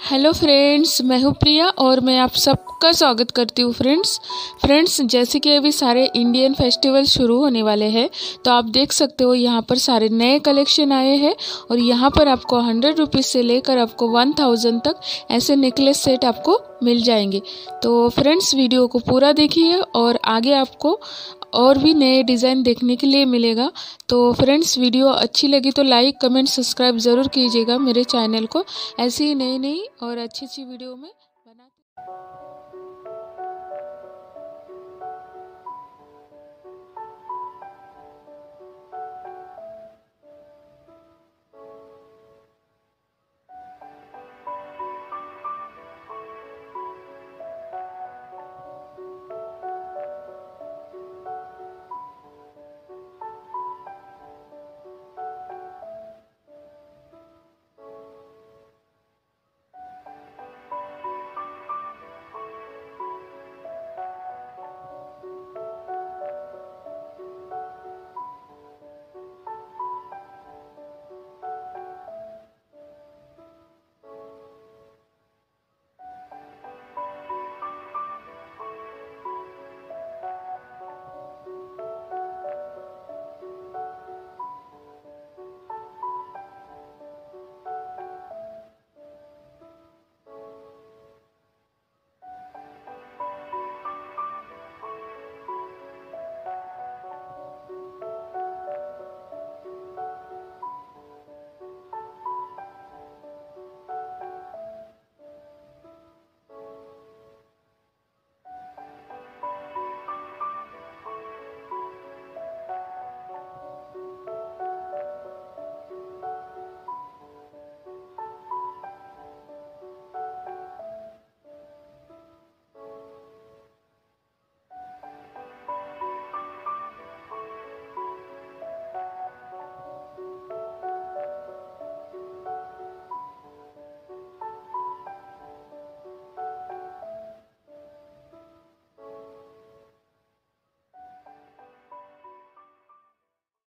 Hello friends, मैं हूँ प्रिया और मैं आप सबका स्वागत करती हूँ। फ्रेंड्स जैसे कि अभी सारे इंडियन फेस्टिवल शुरू होने वाले हैं, तो आप देख सकते हो यहाँ पर सारे नए कलेक्शन आए हैं और यहाँ पर आपको 100 रुपीज़ से लेकर आपको 1000 तक ऐसे नेकलेस सेट आपको मिल जाएंगे। तो फ्रेंड्स वीडियो को पूरा देखिए और आगे आपको और भी नए डिज़ाइन देखने के लिए मिलेगा। तो फ्रेंड्स वीडियो अच्छी लगी तो लाइक कमेंट सब्सक्राइब ज़रूर कीजिएगा मेरे चैनल को। ऐसी ही नई नई और अच्छी अच्छी वीडियो में बनाते